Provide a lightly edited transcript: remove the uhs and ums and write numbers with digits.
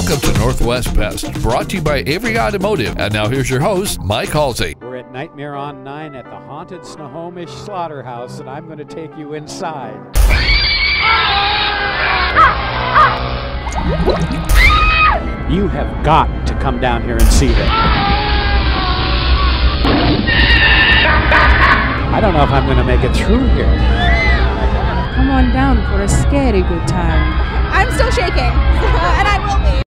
Welcome to Northwest Pest, brought to you by Avery Automotive. And now here's your host, Mike Halsey. We're at Nightmare on 9 at the haunted Snohomish Slaughterhouse, and I'm going to take you inside. You have got to come down here and see them. I don't know if I'm going to make it through here. Come on down for a scary good time. I'm still shaking, and I will be.